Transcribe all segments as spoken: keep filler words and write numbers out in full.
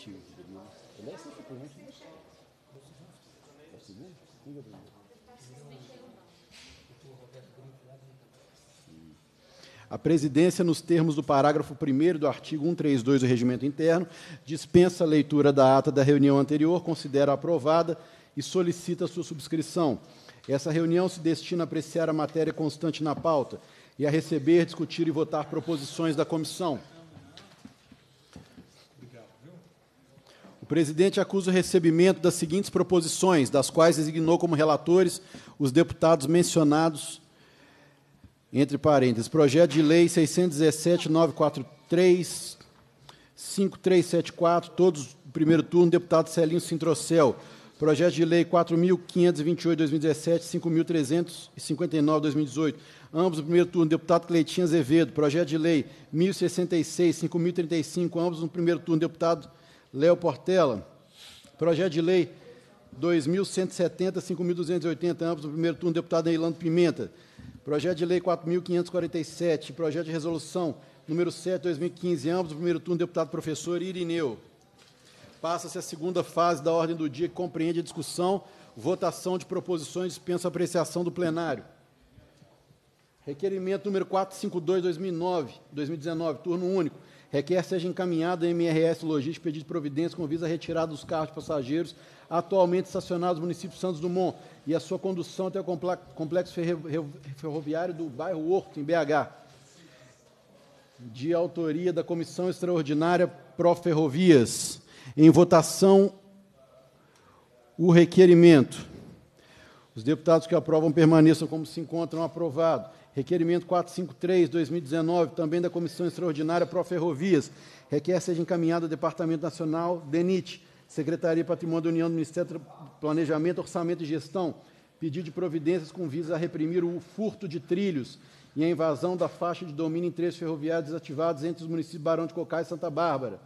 artigo. Ele é sempre por último. É o segundo? Liga para mim. A presidência, nos termos do parágrafo primeiro do artigo cento e trinta e dois do Regimento Interno, dispensa a leitura da ata da reunião anterior, considera aprovada e solicita a sua subscrição. Essa reunião se destina a apreciar a matéria constante na pauta e a receber, discutir e votar proposições da comissão. O presidente acusa o recebimento das seguintes proposições, das quais designou como relatores os deputados mencionados, entre parênteses, projeto de lei seiscentos e dezessete, novecentos e quarenta e três, cinco mil trezentos e setenta e quatro, todos no primeiro turno, deputado Celinho Sintrocel. Projeto de lei quatro mil quinhentos e vinte e oito, dois mil e dezessete, cinco mil trezentos e cinquenta e nove, dois mil e dezoito, ambos no primeiro turno, deputado Cleitinho Azevedo. Projeto de lei mil e sessenta e seis, cinco mil e trinta e cinco, ambos no primeiro turno, deputado Léo Portela. Projeto de lei dois mil cento e setenta, cinco mil duzentos e oitenta, ambos no primeiro turno, deputado Neilando Pimenta. Projeto de lei quatro mil quinhentos e quarenta e sete, projeto de resolução número sete, dois mil e quinze, ambos no primeiro turno, deputado professor Irineu. Passa-se a segunda fase da ordem do dia, que compreende a discussão, votação de proposições, dispensa a apreciação do plenário. Requerimento número quatrocentos e cinquenta e dois, dois mil e nove, dois mil e dezenove, turno único. Requer seja encaminhado a M R S Logística pedido de providência com visa à retirada dos carros de passageiros atualmente estacionados no município de Santos Dumont e a sua condução até o complexo ferroviário do bairro Horto, em B H, de autoria da Comissão Extraordinária Pró-Ferrovias. Em votação, o requerimento. Os deputados que aprovam permaneçam como se encontram aprovados. Requerimento quatrocentos e cinquenta e três, dois mil e dezenove, também da Comissão Extraordinária Pró-Ferrovias. Requer seja encaminhado ao Departamento Nacional, DENIT, Secretaria de Patrimônio da União do Ministério do Planejamento, Orçamento e Gestão, pedido de providências com visa a reprimir o furto de trilhos e a invasão da faixa de domínio em trechos ferroviários desativados entre os municípios de Barão de Cocais e Santa Bárbara.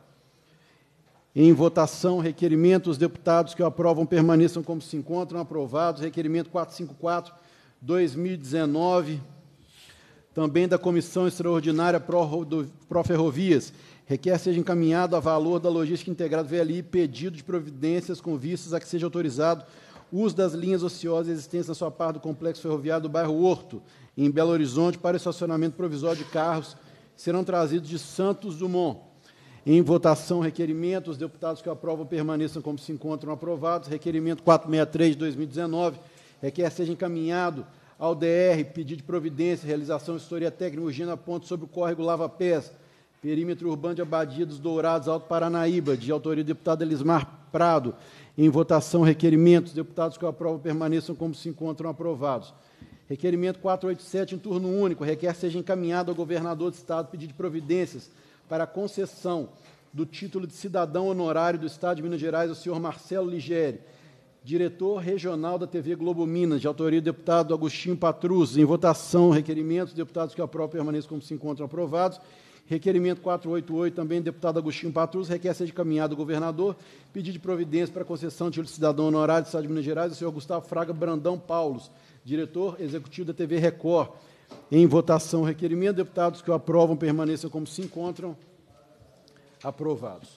Em votação, requerimento. Os deputados que o aprovam permaneçam como se encontram aprovados. Requerimento quatrocentos e cinquenta e quatro, dois mil e dezenove, também da Comissão Extraordinária Pró-Ferrovias. Requer seja encaminhado a valor da Logística Integrada V L I pedido de providências com vistas a que seja autorizado o uso das linhas ociosas existentes na sua parte do complexo ferroviário do bairro Horto, em Belo Horizonte, para estacionamento provisório de carros, serão trazidos de Santos Dumont. Em votação, requerimento. Os deputados que o aprovam permaneçam como se encontram aprovados. Requerimento quatrocentos e sessenta e três, dois mil e dezenove. Requer seja encaminhado ao D R, pedido de providência, realização de vistoria técnica urgente a ponto sobre o córrego Lava Pés, perímetro urbano de Abadia dos Dourados, Alto Paranaíba, de autoria do deputado Elismar Prado. Em votação, requerimentos. Deputados que o aprovam permaneçam como se encontram aprovados. Requerimento quatrocentos e oitenta e sete, em turno único. Requer seja encaminhado ao governador do Estado pedido de providências para a concessão do título de cidadão honorário do Estado de Minas Gerais ao senhor Marcelo Ligeri, diretor regional da T V Globo Minas, de autoria do deputado Agostinho Patrus. Em votação, requerimentos. Deputados que aprovam permaneçam como se encontram aprovados. Requerimento quatrocentos e oitenta e oito, também do deputado Agostinho Patrus, requer seja encaminhado ao governador, pedido de providência para concessão de título de cidadão honorário do Estado de Minas Gerais, ao senhor Gustavo Fraga Brandão Paulos, diretor executivo da T V Record. Em votação, requerimento. Deputados que o aprovam permaneçam como se encontram aprovados.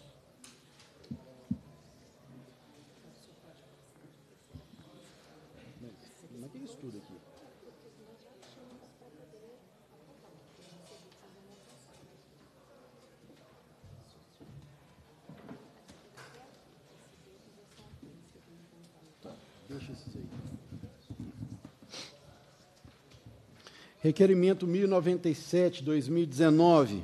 Mas o que é isso tudo aqui? Tá, deixa isso aí. Requerimento mil e noventa e sete, dois mil e dezenove,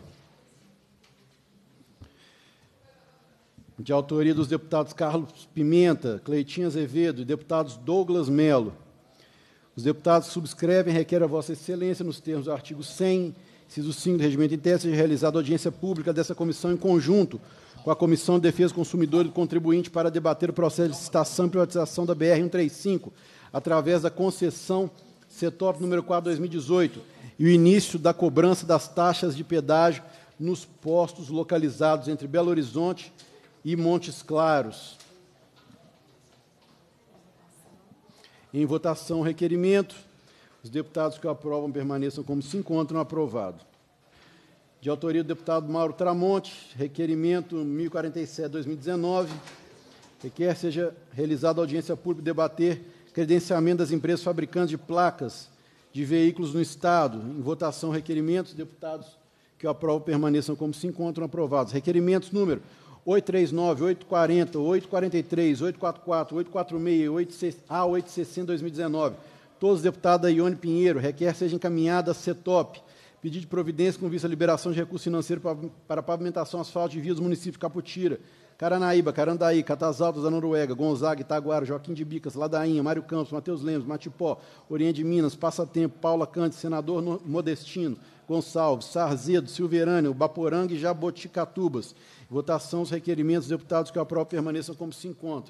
de autoria dos deputados Carlos Pimenta, Cleitinho Azevedo e deputados Douglas Melo. Os deputados subscrevem e requerem a Vossa Excelência, nos termos do artigo cem, inciso cinco do Regimento Interno, seja realizada audiência pública dessa comissão em conjunto com a Comissão de Defesa do Consumidor e do Contribuinte para debater o processo de licitação e privatização da B R cento e trinta e cinco, através da concessão CETOP número quatro, dois mil e dezoito, e o início da cobrança das taxas de pedágio nos postos localizados entre Belo Horizonte e Montes Claros. Em votação, requerimento. Os deputados que o aprovam permaneçam como se encontram aprovados. de autoria do deputado Mauro Tramonte, requerimento mil e quarenta e sete barra dois mil e dezenove, requer seja realizada audiência pública e debater credenciamento das empresas fabricantes de placas de veículos no Estado. Em votação, requerimentos. Deputados que o aprovam permaneçam como se encontram aprovados. Requerimentos número oitocentos e trinta e nove, oitocentos e quarenta, oitocentos e quarenta e três, oitocentos e quarenta e quatro, oitocentos e quarenta e seis, A oitocentos e sessenta barra dois mil e dezenove. Todos os deputados da Ione Pinheiro, requer seja encaminhada a CETOP, pedido de providência com vista à liberação de recursos financeiros para, para pavimentação asfalto de vias do município de Caputira, Caranaíba, Carandaí, Catas Altas da Noruega, Gonzaga, Itaguara, Joaquim de Bicas, Ladainha, Mário Campos, Matheus Lemos, Matipó, Oriente de Minas, Passatempo, Paula Cantes, Senador Modestino, Gonçalves, Sarzedo, Silverânia, Baporanga e Jaboticatubas. Votação dos requerimentos. Deputados que o aprovam permaneçam como se encontram.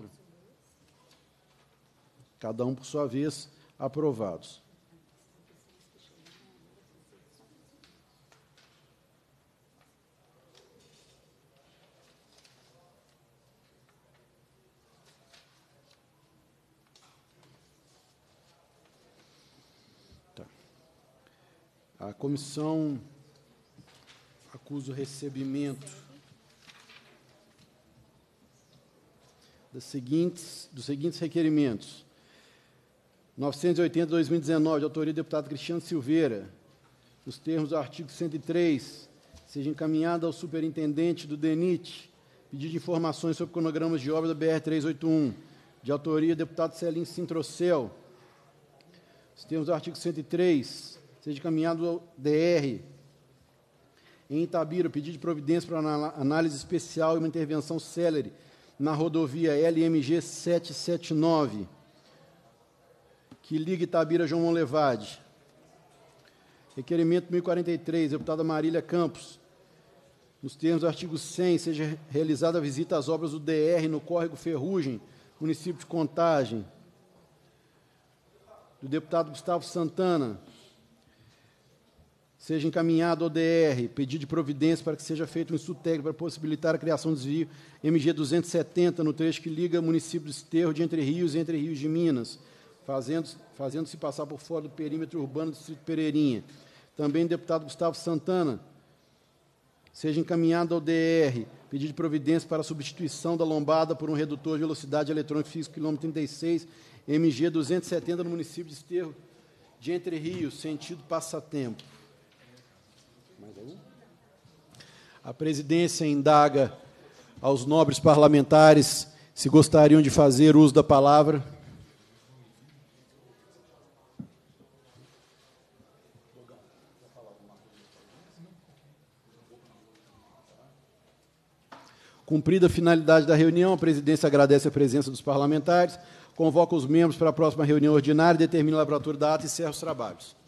Cada um por sua vez, aprovados. A comissão acusa o recebimento das seguintes, dos seguintes requerimentos. novecentos e oitenta barra dois mil e dezenove, de autoria do deputado Cristiano Silveira, nos termos do artigo cento e três, seja encaminhada ao superintendente do DENIT pedido de informações sobre cronogramas de obra da B R trezentos e oitenta e um, de autoria do deputado Celim Sintrocel. Nos termos do artigo cento e três, seja encaminhado ao D R, em Itabira, pedido de providência para análise especial e uma intervenção célere na rodovia L M G setecentos e setenta e nove, que liga Itabira a João Monlevade. Requerimento mil e quarenta e três, deputada Marília Campos. Nos termos do artigo cem, seja realizada a visita às obras do D R no córrego Ferrugem, município de Contagem. Do deputado Gustavo Santana, seja encaminhado ao D R, pedido de providência para que seja feito um estudo técnico para possibilitar a criação do desvio M G duzentos e setenta, no trecho que liga o município de Esterro de Entre Rios e Entre Rios de Minas, fazendo, fazendo-se passar por fora do perímetro urbano do distrito Pereirinha. Também o deputado Gustavo Santana, seja encaminhado ao D R, pedido de providência para a substituição da lombada por um redutor de velocidade eletrônica fixo, quilômetro trinta e seis, M G duzentos e setenta, no município de Esterro de Entre Rios, sentido Passatempo. A presidência indaga aos nobres parlamentares se gostariam de fazer uso da palavra. Cumprida a finalidade da reunião, a presidência agradece a presença dos parlamentares, convoca os membros para a próxima reunião ordinária, determina a lavratura da ata e encerra os trabalhos.